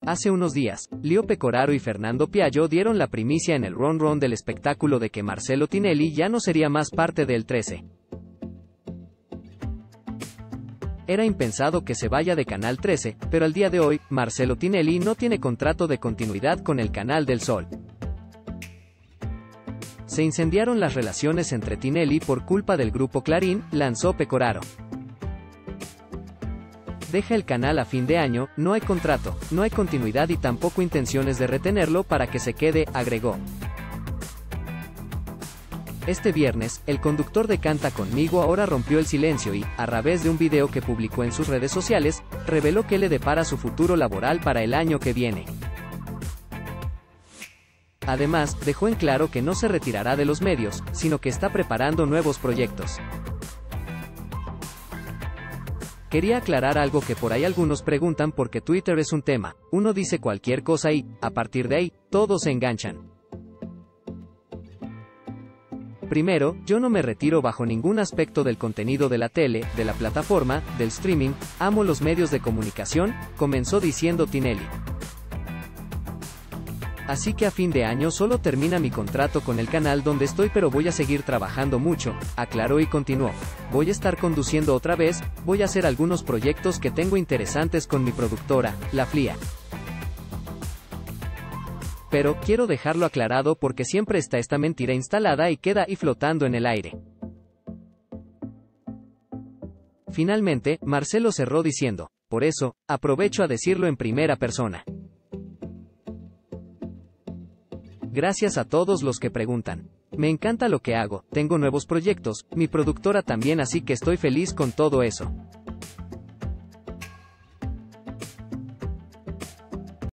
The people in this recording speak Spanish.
Hace unos días, Lío Pecoraro y Fernando Piaggio dieron la primicia en el Run Run del espectáculo de que Marcelo Tinelli ya no sería más parte del 13. Era impensado que se vaya de Canal 13, pero al día de hoy, Marcelo Tinelli no tiene contrato de continuidad con el Canal del Sol. Se incendiaron las relaciones entre Tinelli por culpa del grupo Clarín, lanzó Pecoraro. Deja el canal a fin de año, no hay contrato, no hay continuidad y tampoco intenciones de retenerlo para que se quede, agregó. Este viernes, el conductor de Canta Conmigo ahora rompió el silencio y, a través de un video que publicó en sus redes sociales, reveló que le depara su futuro laboral para el año que viene. Además, dejó en claro que no se retirará de los medios, sino que está preparando nuevos proyectos. Quería aclarar algo que por ahí algunos preguntan porque Twitter es un tema, uno dice cualquier cosa y, a partir de ahí, todos se enganchan. Primero, yo no me retiro bajo ningún aspecto del contenido de la tele, de la plataforma, del streaming, amo los medios de comunicación, comenzó diciendo Tinelli. Así que a fin de año solo termina mi contrato con el canal donde estoy, pero voy a seguir trabajando mucho, aclaró y continuó. Voy a estar conduciendo otra vez, voy a hacer algunos proyectos que tengo interesantes con mi productora, La Flia. Pero, quiero dejarlo aclarado porque siempre está esta mentira instalada y queda ahí flotando en el aire. Finalmente, Marcelo cerró diciendo, por eso, aprovecho a decirlo en primera persona. Gracias a todos los que preguntan. Me encanta lo que hago, tengo nuevos proyectos, mi productora también, así que estoy feliz con todo eso.